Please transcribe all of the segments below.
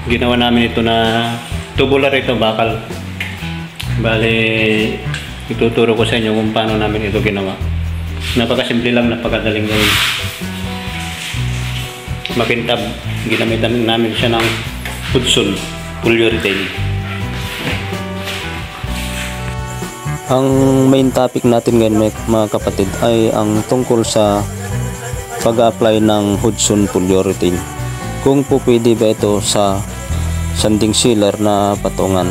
Ginawa namin ito na tubular ito, bakal. Bale, ituturo ko sa inyo kung paano namin ito ginawa. Napakasimple lang, napakadaling gawin. Makintab, ginamit namin siya ng Hudson polyurethane. Ang main topic natin ngayon mga kapatid ay ang tungkol sa pag-apply ng Hudson polyurethane. Kung po pwede ba ito sa sanding sealer na patungan.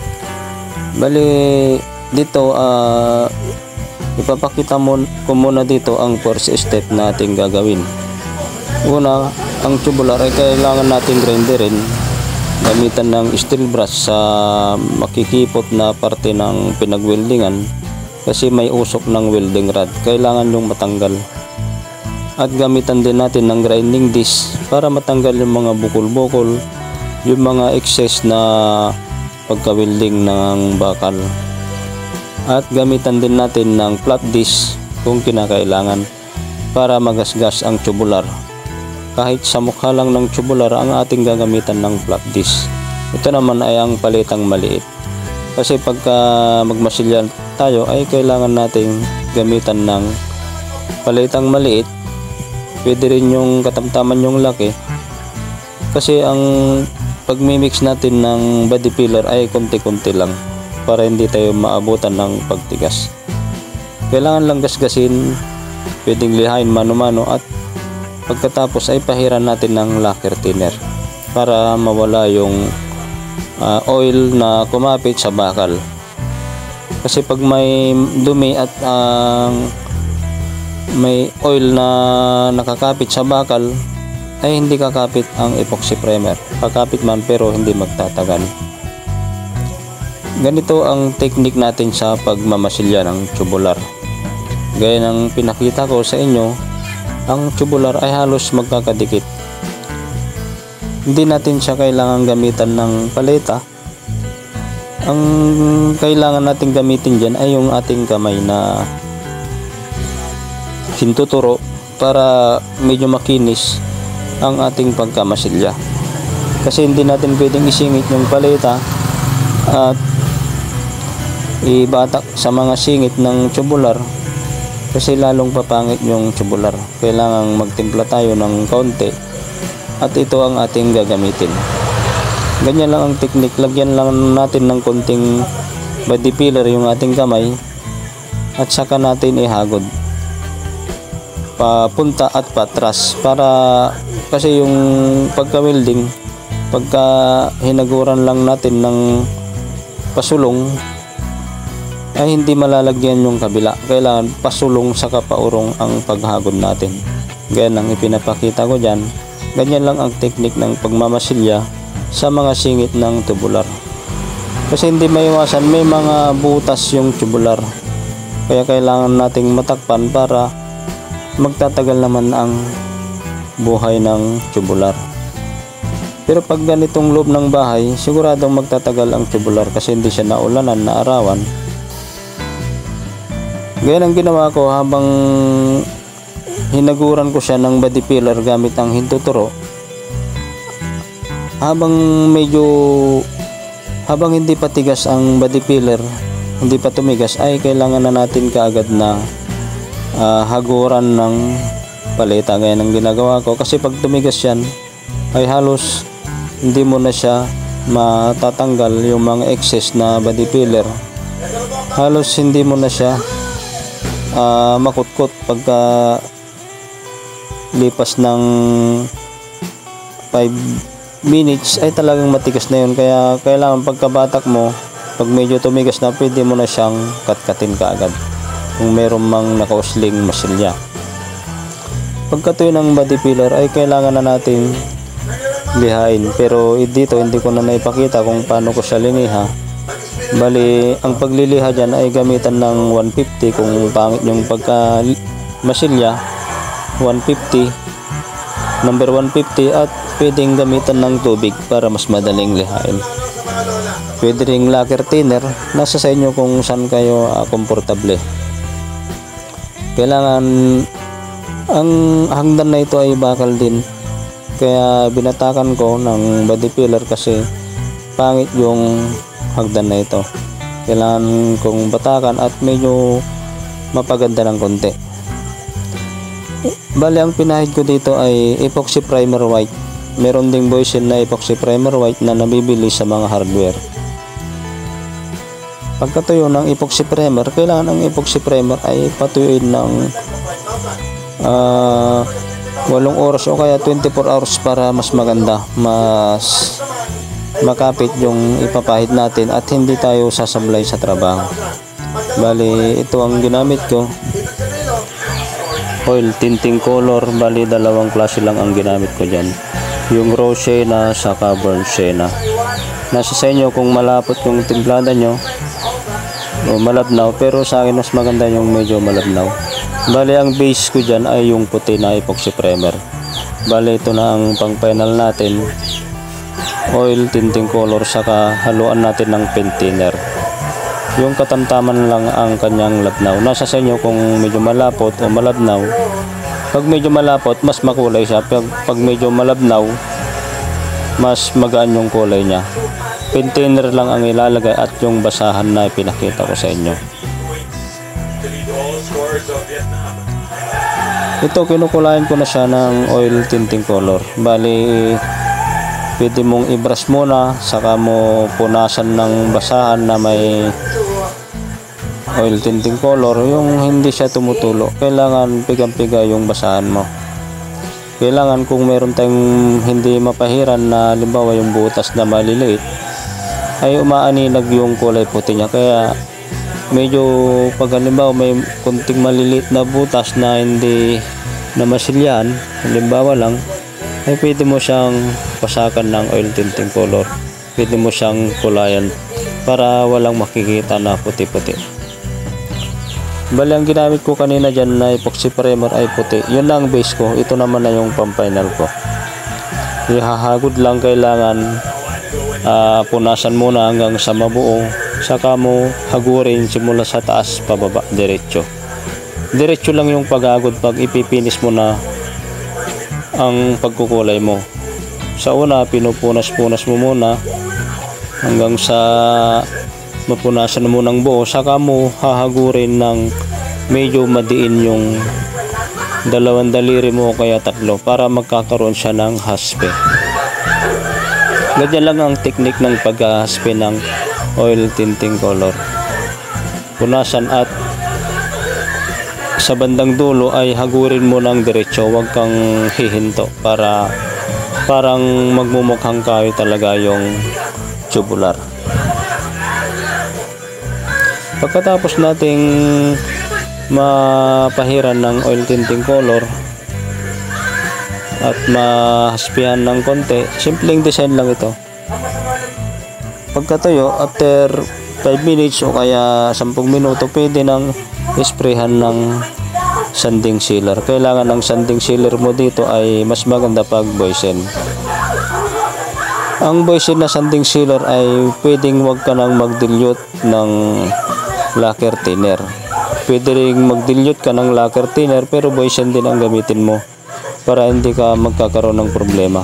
Bali dito ipapakita ko muna dito ang first step na ating gagawin. Una, ang tubular ay kailangan nating grinderin gamitan ng steel brush sa makikipot na parte ng pinagweldingan kasi may usok ng welding rod, kailangan yung matanggal. At gamitan din natin ng grinding disc para matanggal yung mga bukol-bukol, yung mga excess na pagka-welding ng bakal. At gamitan din natin ng flat disc kung kinakailangan para magasgas ang tubular. Kahit sa mukha lang ng tubular ang ating gagamitan ng flat disc. Ito naman ay ang palitang maliit. Kasi pagka magmasilya tayo ay kailangan nating gamitan ng palitang maliit. Pwede rin yung katamtaman yung laki. Kasi ang pagmimix natin ng body filler ay konti-konti lang para hindi tayo maabutan ng pagtigas. Kailangan lang gasgasin, pwedeng lihain mano-mano at pagkatapos ay pahiran natin ng lacquer thinner para mawala yung oil na kumapit sa bakal. Kasi pag may dumi at may oil na nakakapit sa bakal ay hindi kakapit ang epoxy primer. Kakapit man pero hindi magtatagal. Ganito ang technique natin sa pagmamasilya ng tubular. Gaya ng pinakita ko sa inyo, ang tubular ay halos magkakadikit. Hindi natin siya kailangan gamitan ng paleta. Ang kailangan natin gamitin dyan ay yung ating kamay na hintuturo para medyo makinis ang ating pagkamasilya. Kasi hindi natin pwedeng isingit yung paleta at ibatak sa mga singit ng tubular kasi lalong papangit yung tubular. Kailangang magtimpla tayo ng kaunti at ito ang ating gagamitin. Ganyan lang ang technique. Lagyan lang natin ng konting body filler yung ating kamay at saka natin ihagod papunta at patras para kasi yung pagka-welding, pagka hinaguran lang natin ng pasulong ay hindi malalagyan yung kabila. Kailangan pasulong sa kapaurong ang paghagod natin. Ganyan ang ipinapakita ko dyan. Ganyan lang ang technique ng pagmamasilya sa mga singit ng tubular. Kasi hindi maiwasan, may mga butas yung tubular. Kaya kailangan nating matakpan para magtatagal naman ang buhay ng tubular. Pero pag ganitong loob ng bahay, siguradong magtatagal ang tubular kasi hindi siya naulanan, naarawan. Ganyan ang ginawa ko habang hinaguran ko siya ng body filler gamit ang hintuturo. Habang hindi pa tigas ang body filler, hindi pa tumigas, ay kailangan na natin kaagad na haguran ng paleta. Gaya ng ginagawa ko kasi pag tumigas yan ay halos hindi mo na siya matatanggal yung mga excess na body filler. Halos hindi mo na siya makutkot pagka lipas ng 5 minutes ay talagang matigas na yun. Kaya kailangan pagkabatak mo, pag medyo tumigas na, pwede mo na siyang katkatin kaagad kung meron mang nakausling masilya. Pagkatuyo ng body filler ay kailangan na natin lihain, pero dito hindi ko na naipakita kung paano ko siya liniha. Bali, ang pagliliha dyan ay gamitan ng 150 kung pangit yung pagka masilya, 150, number 150, at pwedeng gamitan ng tubig para mas madaling lihain. Pwede ring lacquer thinner, nasa sa inyo kung saan kayo komportable. Kailangan ang hagdan na ito ay bakal din Kaya binatakan ko ng body filler kasi pangit yung hagdan na ito. Kailangan kong batakan at medyo mapaganda ng konti. Bali, ang pinahid ko dito ay epoxy primer white. Meron ding Boysen na epoxy primer white na nabibili sa mga hardware. Pagkatuyo ng epoxy primer, kailangan ang epoxy primer ay patuyuin ng 8 oras o kaya 24 hours para mas maganda, mas makapit yung ipapahid natin at hindi tayo sasablay sa trabaho. Bali, ito ang ginamit ko, oil tinting color. Bali, dalawang klase lang ang ginamit ko dyan, yung raw sienna saka burnt sienna. Nasa sa inyo kung malapot yung timplada nyo o malabnaw, pero sa akin mas maganda yung medyo malabnaw. Bali, ang base ko dyan ay yung puti na epoxy primer. Bali, ito na ang pang final natin, oil tinting color, saka haluan natin ng paint thinner. Yung katamtaman lang ang kanyang labnaw. Nasa sa inyo kung medyo malapot o malabnaw. Pag medyo malapot, mas makulay siya. Pag medyo malabnaw, mas magaan yung kulay niya. Paint thinner lang ang ilalagay at yung basahan na pinakita ko sa inyo. Ito, kinukulayan ko na siya ng oil tinting color. Bali, pwede mong i-brush muna, saka mo punasan ng basahan na may oil tinting color, yung hindi siya tumutulo. Kailangan pigang-piga yung basahan mo. Kailangan kung meron tayong hindi mapahiran na halimbawa yung butas na maliliit, ay umaaninag yung kulay puti niya. Kaya medyo pag halimbawa may kunting maliliit na butas na hindi na masilyan, halimbawa lang, ay pwede mo siyang pasakan ng oil tinting color. Pwede mo siyang kulayan para walang makikita na puti-puti. Bali, ang ginamit ko kanina dyan na epoxy primer ay puti. Yun lang base ko. Ito naman na yung pang-final ko. Ihahagod lang, kailangan punasan muna hanggang sa mabuo. Saka mo hagurin simula sa taas pababa, diretso. Diretso lang yung paghagod pag ipipinis mo na ang pagkukulay mo. Sa una, pinupunas-punas mo muna hanggang sa mapunasan mo ng buo, saka mo hahagurin ng medyo madiin yung 2 daliri mo o kaya 3 para magkakaroon siya ng haspe. Ganyan lang ang technique ng paghahaspe ng oil tinting color. Punasan at sa bandang dulo ay hagurin mo ng diretso, huwag kang hihinto para parang magmumukhang kahoy talaga yung tubular. Pagkatapos nating mapahiran ng oil tinting color at mahaspihan ng konti, simpleng design lang ito. Pagkatuyo, after 5 minutes o kaya 10 minuto, pwede nang isprayhan ng sanding sealer. Kailangan ng sanding sealer mo dito ay mas maganda pag Boysen. Ang Boysen na sanding sealer ay pwedeng wag ka nang mag-dilute ng lacquer thinner. Pwede rin mag-dilute ka ng lacquer thinner pero Boysen din ang gamitin mo para hindi ka magkakaroon ng problema.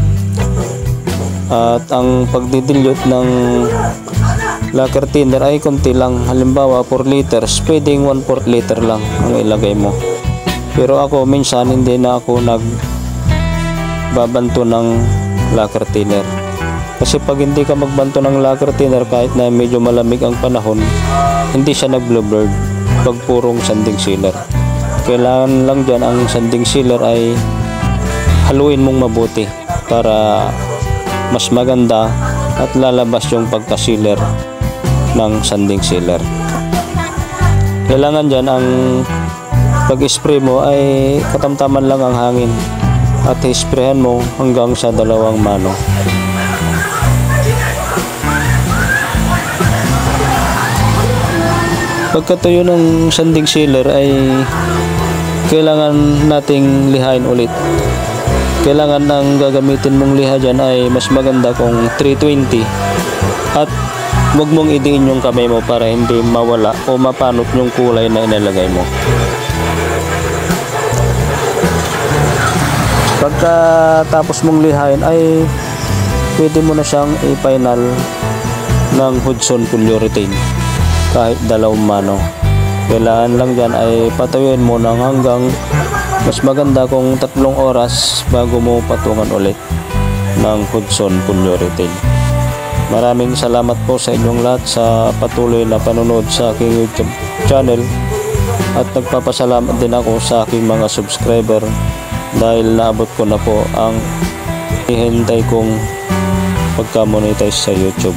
At ang pagdidilute ng lacquer thinner ay konti lang. Halimbawa 4 liters, pwedeng 1/4 liter lang ang ilagay mo. Pero ako minsan hindi na ako nagbabanto ng lacquer thinner. Kasi pag hindi ka magbanto ng lacquer thinner, kahit na medyo malamig ang panahon, hindi siya nag-bluebird pag purong sanding sealer. Kailangan lang dyan ang sanding sealer ay haluin mong mabuti para mas maganda at lalabas yung pagka-sealer ng sanding sealer. Kailangan dyan ang pag-spray mo ay katamtaman lang ang hangin at isprayan mo hanggang sa 2 mano. Pagkatuyo ng sanding sealer ay kailangan nating lihain ulit. Kailangan ng gagamitin mong liha dyan ay mas maganda kung 320 at huwag mong idiin yung kamay mo para hindi mawala o mapanot yung kulay na inalagay mo. Pagkatapos mong lihain ay pwede mo na siyang i-final ng Hudson polyurethane kahit 2 mano. Kailangan lang dyan ay patuyuin mo ng hanggang mas maganda kung 3 oras bago mo patungan ulit ng Hudson polyurethane. Maraming salamat po sa inyong lahat sa patuloy na panonood sa aking YouTube channel, at nagpapasalamat din ako sa aking mga subscriber dahil naabot ko na po ang hihintay kong pagka-monetize sa YouTube.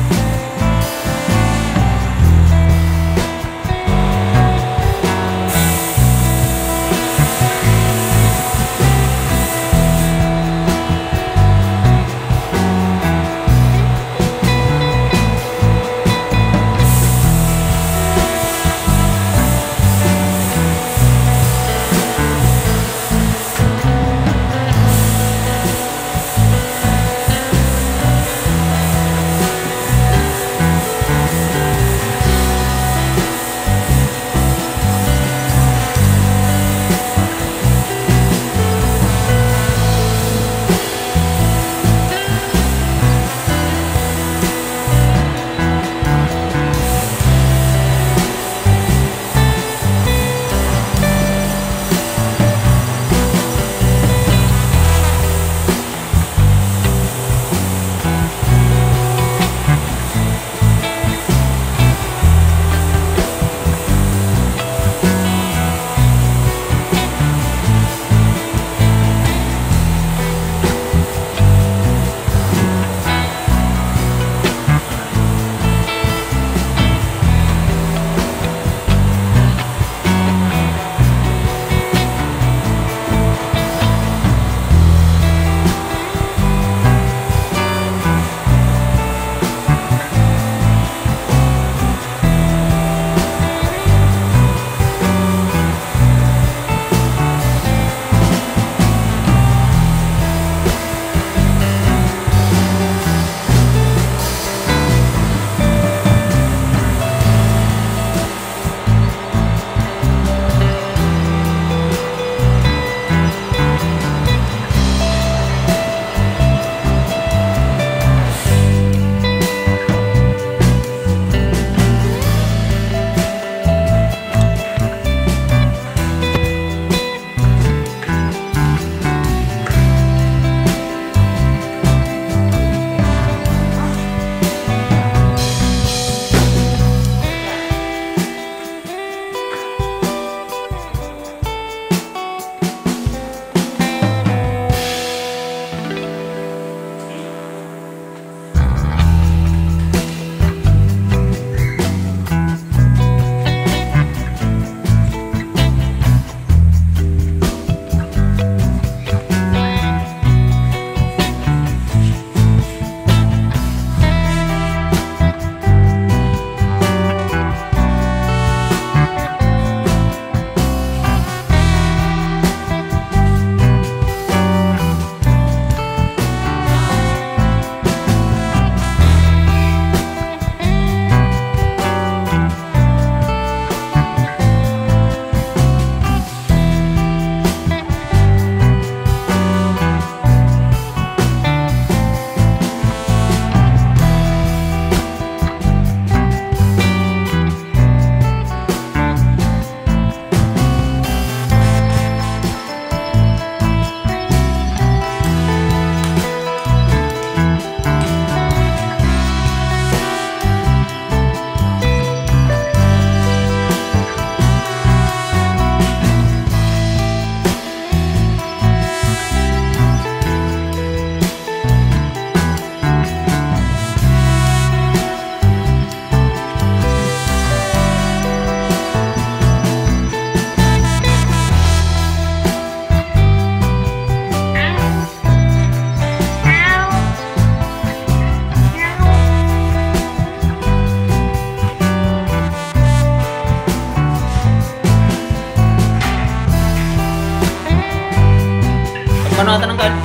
Panuatan ang kan?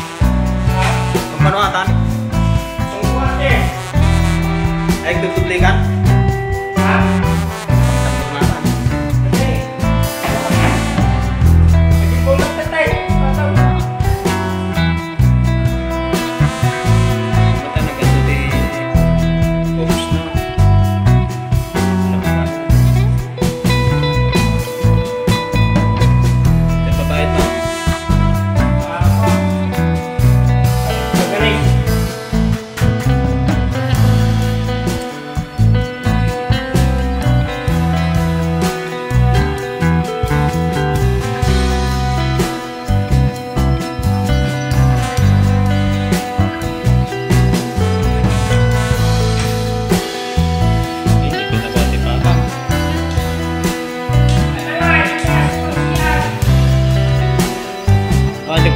Panuatan? Ay, tutublikan? Panuatan.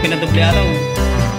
pinadoble araw.